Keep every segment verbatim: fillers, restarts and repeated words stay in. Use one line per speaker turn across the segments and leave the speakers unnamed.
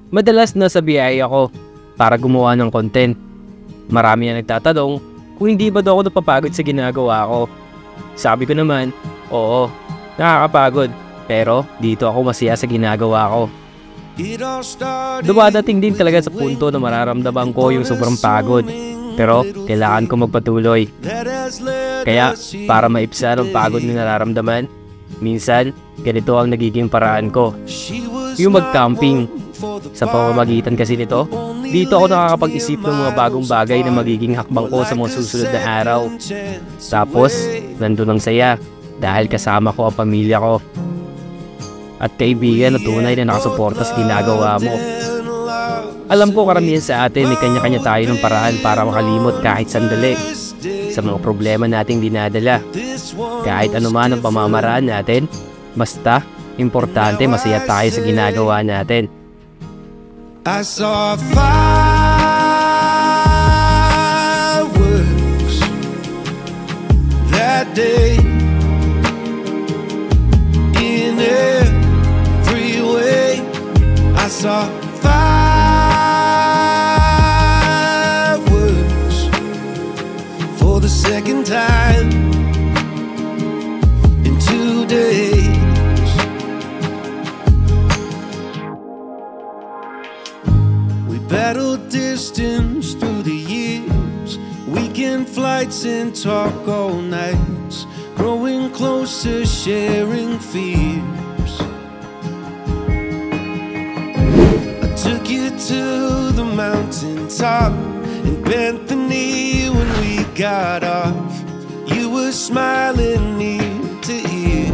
Madalas nasa biyahe ako para gumawa ng content. Marami na nagtatanong kung hindi ba daw ako napapagod sa ginagawa ko. Sabi ko naman, oo, nakakapagod, pero dito ako masaya sa ginagawa ko. Dumadating din talaga sa punto na mararamdaman ko yung sobrang pagod, pero kailangan ko magpatuloy. Kaya para maipsan ang pagod na nararamdaman, minsan ganito ang nagiging paraan ko, yung mag-camping. Sa pamamagitan kasi nito, dito ako nakakapag-isip ng mga bagong bagay na magiging hakbang ko sa mga susunod na araw. Tapos, nandun ang saya dahil kasama ko ang pamilya ko at kaibigan na tunay na nakasuporta sa ginagawa mo. Alam ko karamihan sa atin may kanya-kanya tayo ng paraan para makalimot kahit sandali sa mga problema nating dinadala. Kahit anuman ang pamamaraan natin, basta importante masaya tayo sa ginagawa natin.
I saw fireworks that day in every way. I saw fireworks for the second time in two days. Battled distance through the years, weekend flights and talk all nights, growing closer, sharing fears. I took you to the mountaintop and bent the knee when we got off. You were smiling ear to ear.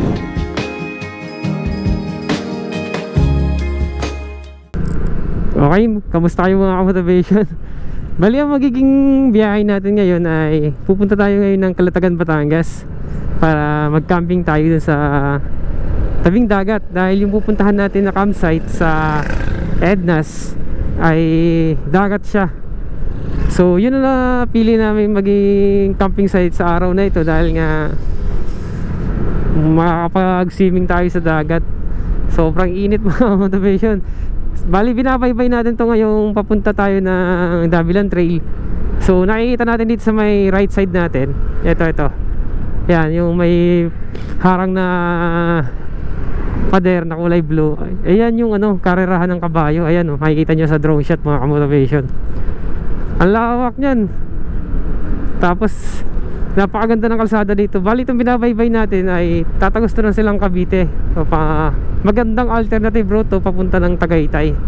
Okay, kamusta kayo mga ka-motivation? Bali, ang magiging biyahe natin ngayon ay pupunta tayo ngayon ng Calatagan, Batangas para mag-camping tayo dun sa tabing dagat. Dahil yung pupuntahan natin na campsite sa Ednas ay dagat siya. So yun na napili namin maging camping site sa araw na ito dahil nga makakapag-swimming tayo sa dagat. Sobrang init mga motivation. Bali, binabaybay natin to ngayong papunta tayo ng Davilan Trail. So nakikita natin dito sa may right side natin, ito ito yan, yung may harang na pader na kulay blue. Ayan yung ano, karerahan ng kabayo. Ayan oh, makikita nyo sa drone shot mga ka-motivation. Ang lawak nyan. Tapos napakaganda ng kalsada dito. Bali, itong binabaybay natin ay tatagos to ng silang Cavite. So, pa, magandang alternative route to papunta ng Tagaytay.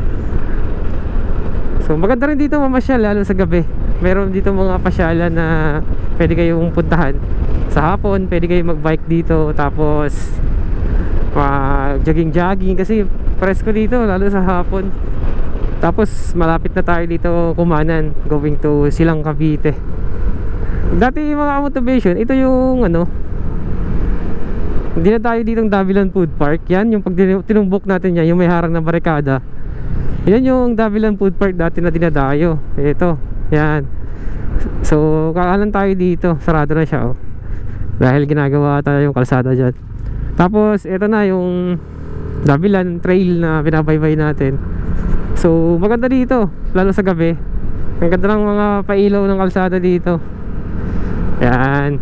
So maganda rin dito mamasyal lalo sa gabi. Meron dito mga pasyalan na pwede kayong puntahan. Sa hapon pwede kayong mag-bike dito. Tapos mag jogging-jogging kasi presko dito lalo sa hapon. Tapos malapit na tayo dito Kumanan, going to Silang Cavite. Dati mga motivation, ito yung ano, hindi na tayo ditong Davilan Food Park. Yan yung pag tinumbok natin yan, yung may harang na barikada. Yan yung Davilan Food Park dati na dinadayo. Ito, yan. So kakalan tayo dito, sarado na siya oh, dahil ginagawa tayo yung kalsada dyan. Tapos ito na yung Davilan Trail na binabaybay natin. So maganda dito, lalo sa gabi. Ang ganda ng mga pailaw ng kalsada dito. Yan.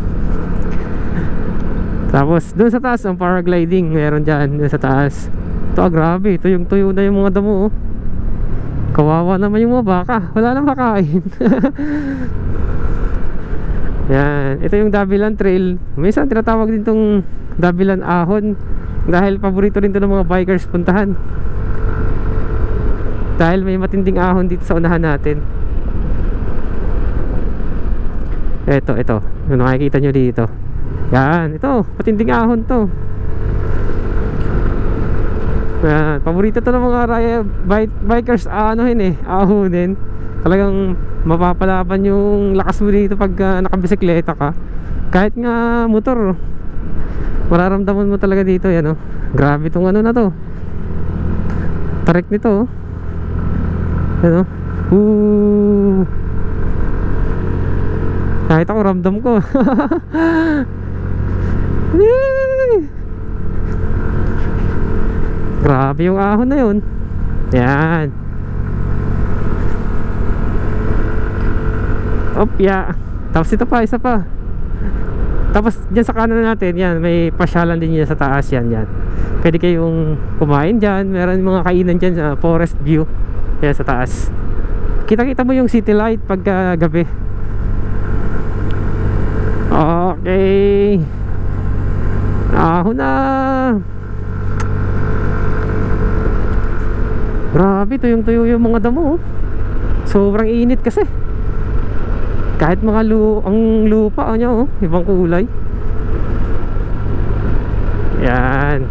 Tapos doon sa taas ang paragliding, meron dyan doon sa taas. Ito, grabe, ito yung tuyo na yung mga damo oh. Kawawa naman yung mga baka, wala nang makain. Yan, ito yung Davilan Trail. Minsan tinatawag din tong Davilan Ahon dahil paborito rin to ng mga bikers puntahan, dahil may matinding ahon dito sa unahan natin. Ito, ito yung nakikita nyo dito. Yan, ito, matinding ahon to. Yan, paborito to ng mga bike, bikers anohin eh, ahonin. Talagang mapapalaban yung lakas mo dito pag uh, nakabisikleta ka. Kahit nga motor, mararamdaman mo talaga dito. Yan oh, grabe tong ano na to, tarik nito oh. Yan oh, ooh. Kahit ako ramdam ko. Grabe yung ahon na yun. Yan. Opya. Tapos ito pa, isa pa. Tapos dyan sa kanan natin, yan, may pasyalan din yan sa taas, yan, yan. Pwede kayong kumain dyan. Meron mga kainan dyan sa forest view. Yan sa taas. Kita-kita mo yung city light pagka gabi. Okay. Ahon na. Grabe, tuyong-tuyo yung mga damo. Sobrang init kasi. Kahit mga lu ang lupa niya, oh, ibang kulay. Yan.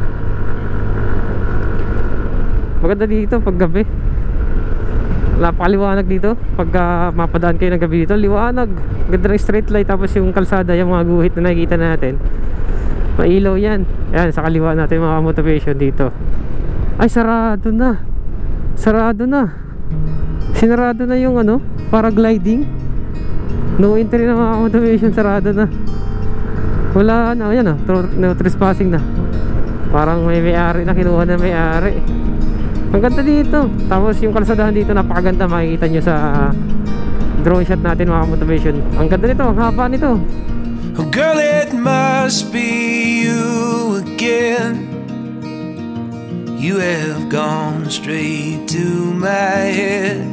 Maganda dito pag gabi. Napakaliwanag dito. Pagka uh, mapadaan kayo ng gabi dito, liwanag. Ganda ng street light. Tapos yung kalsada, yung mga guhit na nakikita natin, mailaw yan. Yan, sa kaliwa natin mga motivation dito. Ay, sarado na. Sarado na. Sinarado na yung ano, paragliding. No entry na mga motivation, sarado na. Wala na, yan, oh, no trespassing na. Parang may may-ari na, kinuha na may-ari. Ang ganda dito. Tapos yung kalsadahan dito, napakaganda. Makikita nyo sa drone shot natin mga motivation. Ang ganda nito, ang haba nito.
Oh girl, it must be you again. You have gone straight to my head.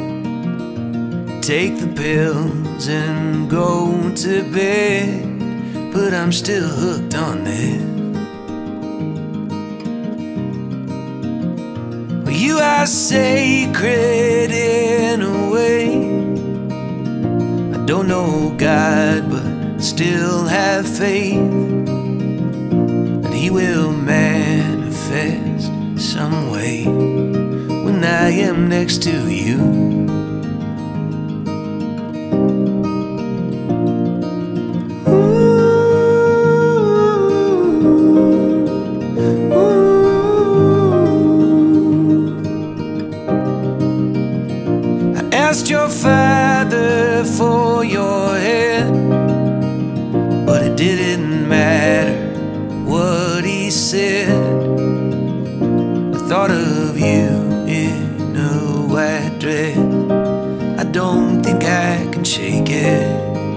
Take the pills and go to bed, but I'm still hooked on this. Well, you are sacred in a way. I don't know God, but still have faith that He will manifest some way when I am next to you. Your father for your head, but it didn't matter what he said. The thought of you in a white dress, I don't think I can shake it.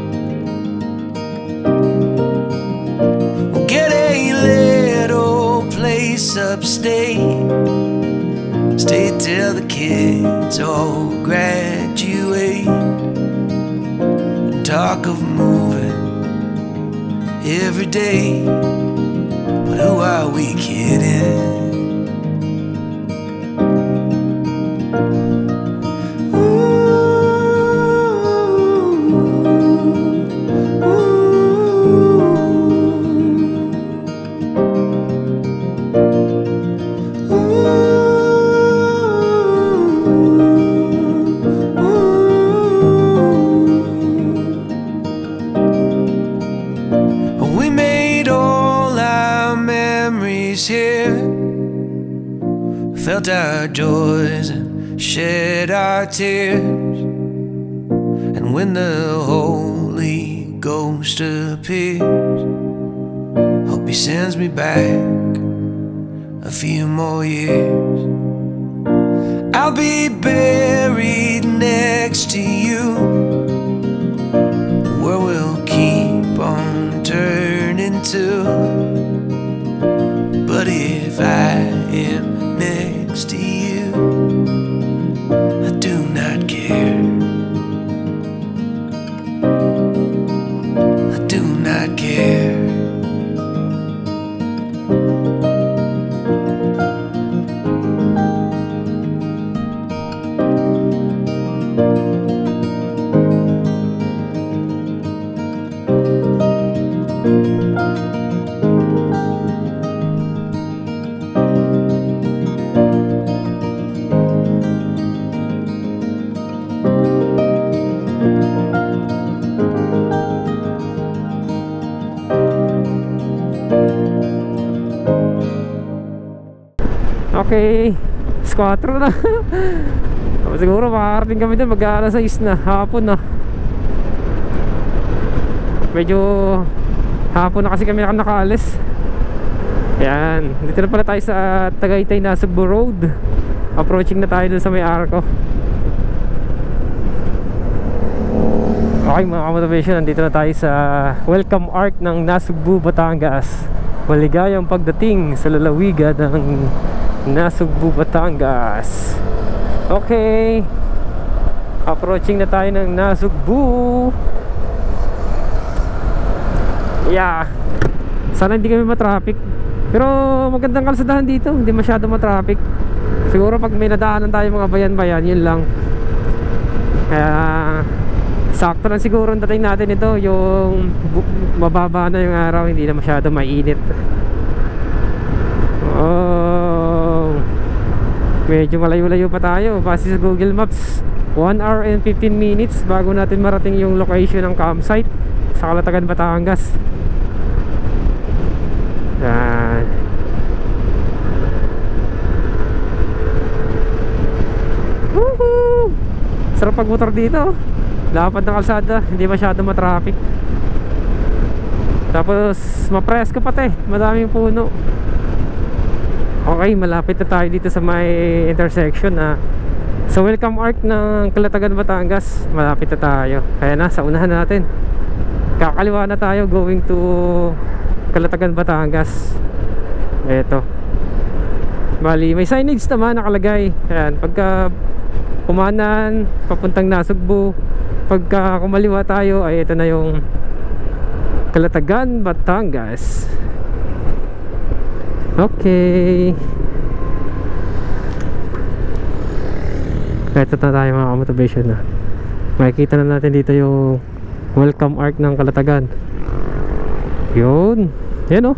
We'll get a little place upstate, stay till the kids all graduate, and talk of moving every day. But who are we kidding? Felt our joys and shed our tears, and when the Holy Ghost appears, hope He sends me back a few more years. I'll be buried next to you. The world will keep on turning too, but if I am next to you, I do not care. I do not care.
Okay, squatter na. Siguro makakarating kami doon mag-aalas sais na, hapon na. Medyo hapon na kasi kami nakaalis. Yan, dito na pala tayo sa Tagaytay Nasugbu Road. Approaching na tayo dun sa may arko. Okay mga kamotivation, nandito na tayo sa welcome arc ng Nasugbu, Batangas. Maligayang pagdating sa lalawigan ng Nasugbu, Batangas. Okay, approaching na tayo ng Nasugbu. Yeah, sana hindi kami matraffic. Pero magandang kalsadahan dito, hindi masyado matraffic. Siguro pag may nadaanan tayo mga bayan-bayan, yun lang. Kaya sakto lang siguro ang dating natin ito. Yung mababa na yung araw, hindi na masyado mainit. Oh, medyo malayo-layo pa tayo. Base sa Google Maps, one hour and fifteen minutes bago natin marating yung location ng campsite sa Calatagan, Batangas. Yan. Woohoo! Sarap pagmotor dito. Lapad ng kalsada, hindi masyado matraffic. Tapos mapresko pati, madaming puno. Okay, malapit na tayo dito sa may intersection na sa welcome arc ng Calatagan, Batangas. Malapit na tayo. Kaya na, sa unahan natin. Kakaliwa na tayo going to Calatagan, Batangas. Eto. Bali, may signage naman nakalagay. Ayan, pagka kumanan, papuntang Nasugbu. Pagka kumaliwa tayo, ay ito na yung Calatagan, Batangas. Okay. Ito na tayo mga motivation na. Makikita na natin dito yung welcome arc ng Calatagan. Yun. Yan o.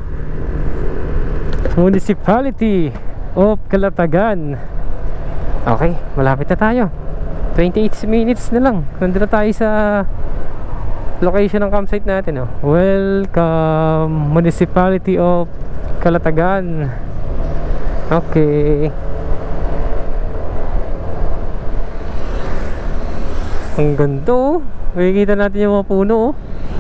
Municipality of Calatagan. Okay, malapit na tayo. twenty-eight minutes na lang. Nandito na tayo sa location ng campsite natin. Oh. Welcome Municipality of Calatagan. Okay. Ang ganda oh. Makikita natin yung mga puno oh.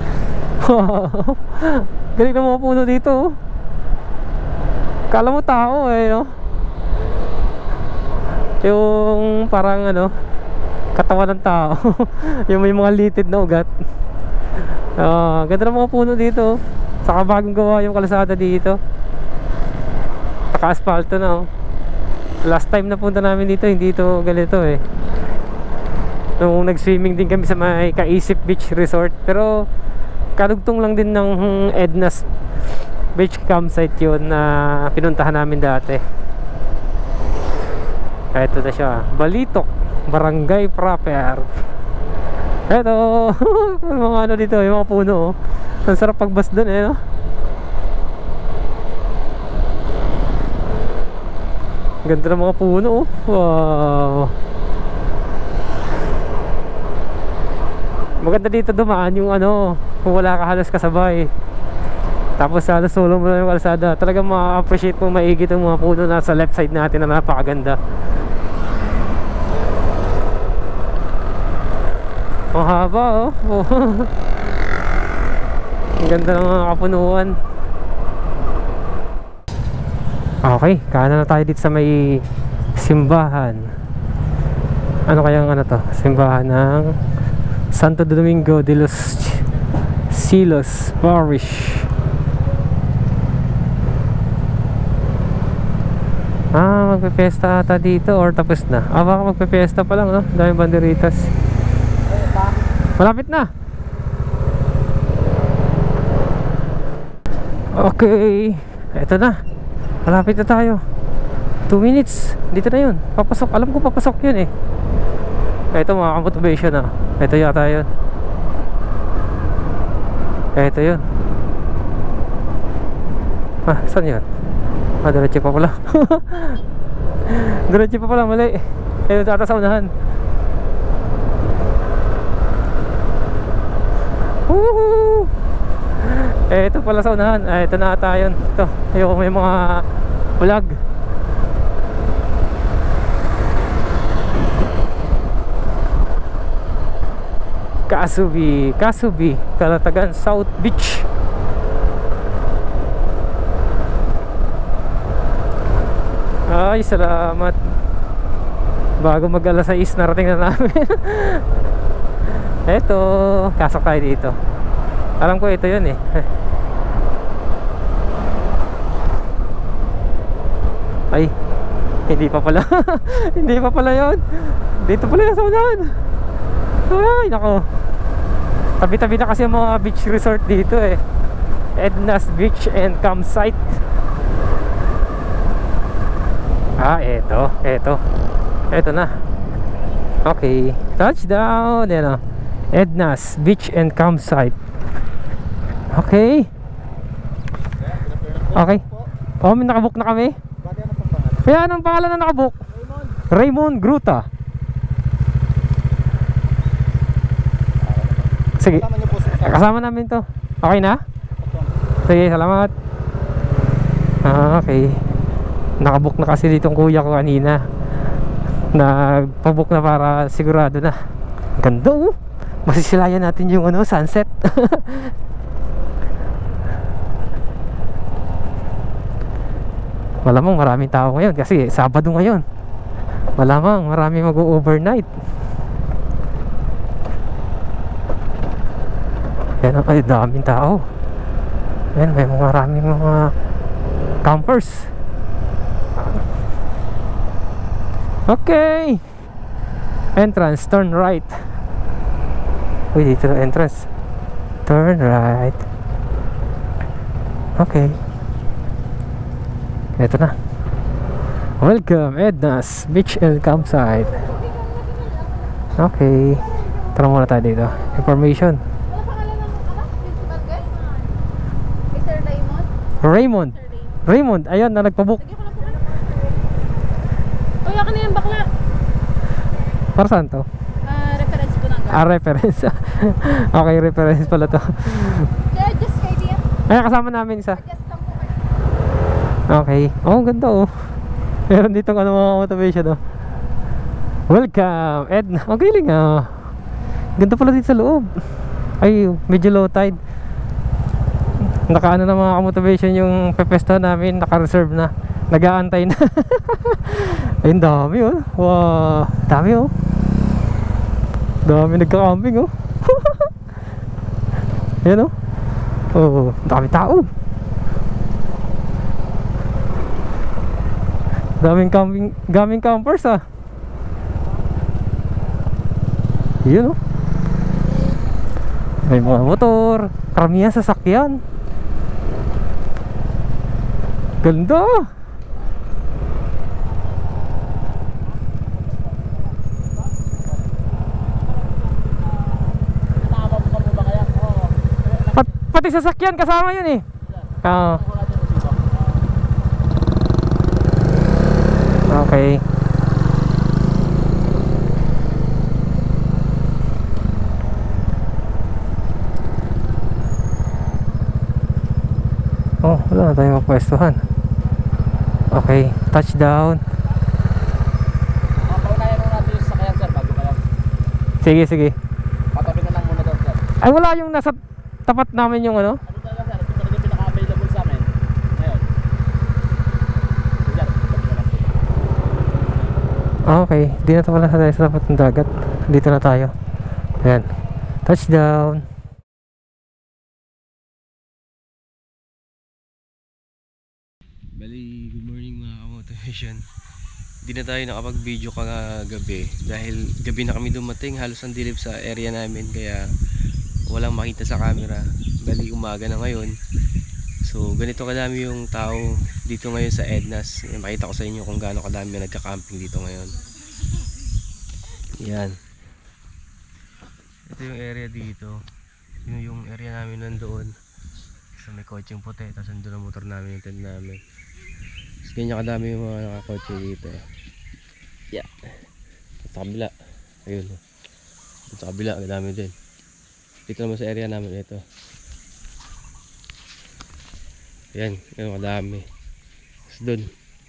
Galing na mga puno dito oh. Kala mo tao eh no? Yung parang ano, katawan ng tao. Yung may mga litid na ugat. uh, Ganda ng mga puno dito. Saka bagong gawa yung kalsada dito. Naka-asfalto na oh. Last time na punta namin dito, hindi ito ganito eh. Nung nag-swimming din kami sa may Kaisip Beach Resort. Pero kadugtong lang din ng Edna's Beach Campsite yun na pinuntahan namin dati. Ito na siya, Balitok Barangay proper. Ito mga ano dito, yung mga puno oh. Ang sarap pagbas dun eh no? Ganda ng mga puno oh. Wow. Maganda dito dumaan yung ano, kung wala ka halos kasabay. Tapos halos solo mo na yung kalsada. Talagang ma-appreciate mo maigi itong mga puno na sa left side natin na napakaganda. Ang haba oh. Ang ganda ng mga kapunuan. Okay, kanan na tayo dito sa may simbahan. Ano kayang ano to? Simbahan ng Santo Domingo de los Silos Parish. Ah, magpe-fiesta ata dito or tapos na. Ah, baka magpe-fiesta pa lang no? Daming banderitas. Malapit na. Okay, eto na. Malapit na tayo. two minutes. Dito na yun. Papasok. Alam ko papasok yun eh. Eto mga motivation ah. Eto yata yun. Eto yun. Ah, saan yun? Ah, diretso pa pala. Diretso pa pala, mali. Eto tata sa unahan. Woohoo! Eh, ito pala sa unahan. Ah, ito na ata yun. Ito, yung may mga vlog. Kasubi, Kasubi, Calatagan South Beach. Ay, salamat. Bago mag alas sais narating na namin. Eto, kasok tayo dito. Alam ko ito yun eh. Ay, hindi pa pala. Hindi pa pala yun. Dito pala yung saunahan. Ay, nako. Tabi-tabi na kasi yung mga beach resort dito eh. Edna's Beach and Campsite. Ah, eto, eto. Eto na. Okay, touchdown. Yan o, Edna's Beach and Campsite. Okay. Okay. Oh, may nakabook na kami. Kaya anong pangalan na nakabook? Raymond, Raymond Gruta. Sige, kasama namin to. Okay na? Sige, salamat. Ah, okay. Nakabook na kasi ditong kuya ko kanina. Nagpabook na para sigurado na. Ganda oh. Masisilayan natin yung ano, sunset. Malamang maraming tao ngayon kasi Sabado ngayon. Malamang marami mag-overnight. Yan, ay daming tao. Yan, may mga maraming mga campers. Okay. Entrance, turn right. Uy, dito na entrance. Turn right. Okay. Ito na. Welcome Edna's Beach and Campsite. Okay. Tara muna tayo dito. Information.
Ano pangalan ng anak? Principal guest? Mister Raymond?
Raymond. Raymond, ayun na nagpabook.
Sige ko lang po ano pa. Kuya ka na yung bakla.
Para saan to?
Ah, reference po ng
Ah, reference. Okay, reference pala to.
Kaya just kay Dia.
Ay, kasama namin isa.
Just lang po kayo.
Okay. Oh, ganda oh. Meron ditong ano mga motivation oh. Welcome Edna. Ang galing ah. Ganda pala dito sa loob. Ay, medyo low tide. Nakaano na mga motivation yung pepesta namin. Naka-reserve na. Nag-aantay na. Ayun, dami oh. Wow, dami oh. Dami nagka-camping oh. Ayan oh. Oh, dami tao. Daming camping, gaming campers ah. Yun oh. May mga motor, karamihan sasakyan. Ganda. Pat, pati sasakyan kasama yun eh. Ah. Okay. Oh, wala na tayong mapwestuhan. Okay, touchdown.
Paunayan muna natin yung sasakyan sir bago pa lang.
Sige, sige.
Patabi na lang muna doon sir.
Ay, wala yung nasa tapat namin yung ano?
Ano talaga sir? Ito talaga pinaka-available sa amin. Ngayon. So, sir, patabi na lang po.
Ah, okay. Di na pala tayo sa tapat ng dagat. Dito na tayo. Ayan. Touchdown.
Bali, good morning mga kamotivation. Hindi na tayo nakapag-video kagabi dahil gabi na kami dumating, halos ang dilim sa area namin kaya walang makita sa camera. Bali, umaga na ngayon. So, ganito kadami yung tao dito ngayon sa Edna's. Makita ko sa inyo kung gaano kadami nagka-camping dito ngayon. Yan. Ito yung area dito. Yun yung area namin nandoon. So, may kotseng puti, tapos nandun ang motor namin, yung tent namin. Tapos ganyan kadami yung mga nakakotse dito. Yeah. Sa kabila. Ayun. Sa kabila, kadami din. Dito naman sa area namin ito. Yan, yan kadami. Tapos dun.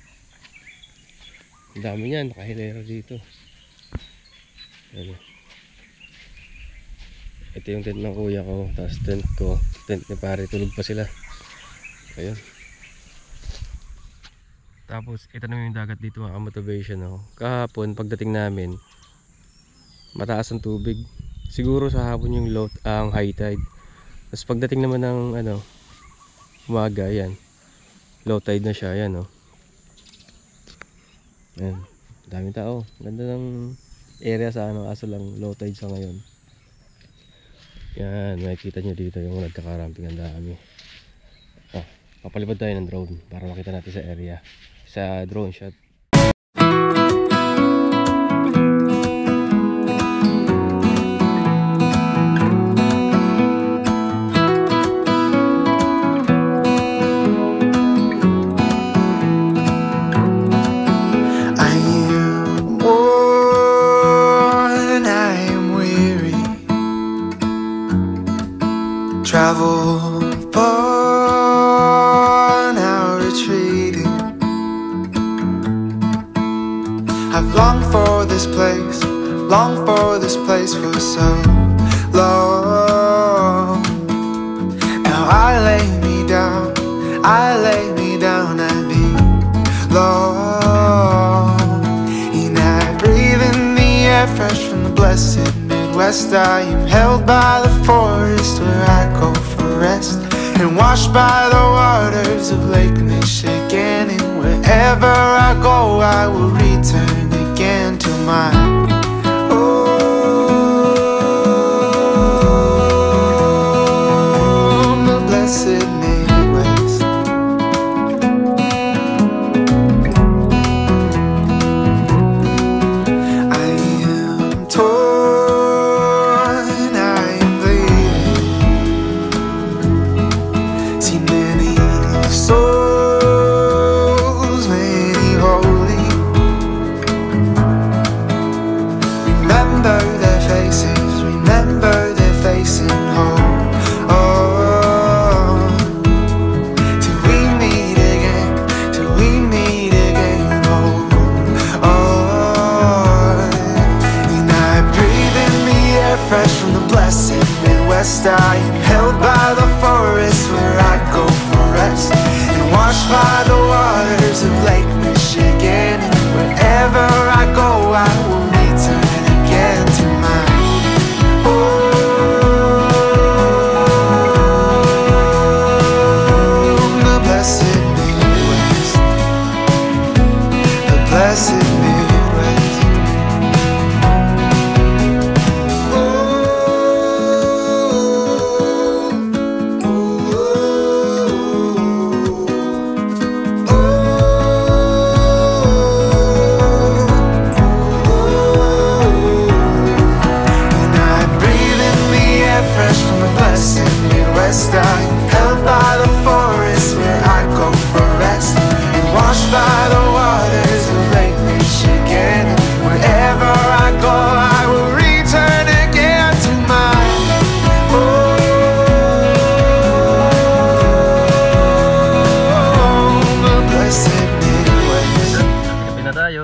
Ang dami niyan, nakahilera dito. Yan. Ito yung tent ng kuya ko, tapos tent ko, tent ni pare, tulog pa sila. Ayun. Tapos ito na yung dagat dito mga motivation, no? Kahapon pagdating namin mataas ang tubig. Siguro sa hapon yung low, ang high tide. Tapos pagdating naman ng ano umaga, yan low tide na siya, yan, no? Yan, daming tao. Ganda ng area sa ano, kaso lang low tide sa ngayon. Yan, makikita nyo dito yung nagkakaramping, ang dami. Oh, papalipad tayo ng drone para makita natin sa area, sa drone shot.
Travel far, now retreating. I've longed for this place, longed for this place for so long. Now I lay me down, I lay me down and be long. And I breathe in the air fresh from the blessed Midwest. I am held by the forest where I go for rest, and washed by the waters of Lake Michigan. And wherever I go, I will return again to my home, the blessed Midwest. I am torn, I am bleeding, seen many souls, many holy. Remember their faces, remember their face and hope. Oh, till we meet again, till we meet again. Oh, oh. And I breathe in the air fresh from the blessed Midwest. I am held by the forest where I go for rest, and washed by the waters of Lake Michigan. And wherever I go, I will return again to my home, the blessed Midwest, the blessed Midwest. Oh, oh, oh, and I breathe in the air fresh from the blessed Midwest. I'm held by the forest where I go for rest, and washed by the waters of Lake Michigan. And wherever I go, I will return again to my home, the blessed Midwest.
Gabi na tayo.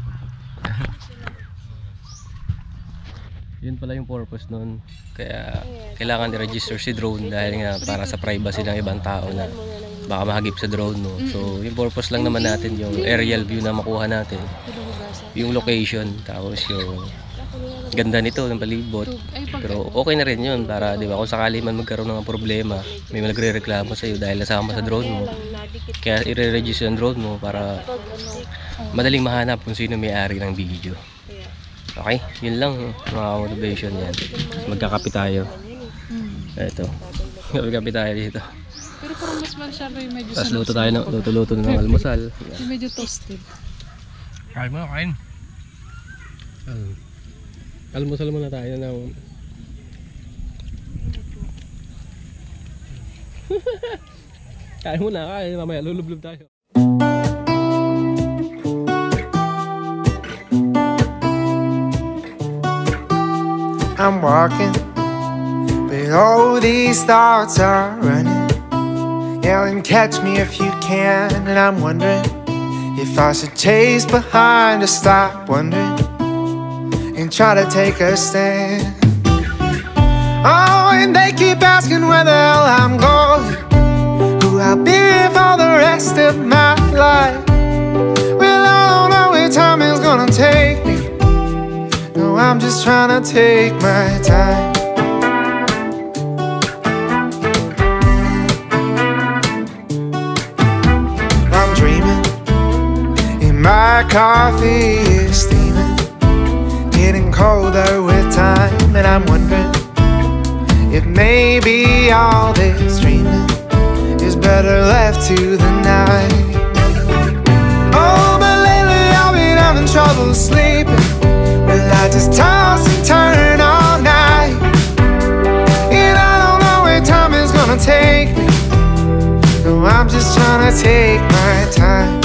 Yun pala yung purpose nun. Kaya kailangan i-register si drone dahil nga para sa privacy ng ibang tao na baka mahagip sa drone mo. So yung purpose lang naman natin yung aerial view na makuha natin, yung location, tapos yung ganda nito ng palibot. Pero okay na rin yun para, di ba, kung sakali man magkaroon ng problema, may nagre-reklamo sa iyo dahil nasama sa drone mo, kaya i-register yung drone mo para madaling mahanap kung sino may-ari ng video. Okay, yun lang mga motivation yan. Magkakape tayo. Ito, magkakape tayo dito.
Pero parang mas masyado yung medyo
Tapos luto tayo ng luto-luto ng almusal.
yung medyo toasted.
Kain mo na, kain. Al almusal muna tayo ng kain muna, kain. Mamaya lulublub tayo.
I'm walking, but all these thoughts are running. Yell and catch me if you can. And I'm wondering if I should chase behind or stop wondering and try to take a stand. Oh, and they keep asking where the hell I'm going, who I'll be for the rest of my life. I'm just trying to take my time. I'm dreaming, and my coffee is steaming, getting colder with time. And I'm wondering if maybe all this dreaming is better left to the night. Oh, but lately I've been having trouble sleeping. Well, I just toss and turn all night, and I don't know where time is gonna take me. No, I'm just trying to take my time.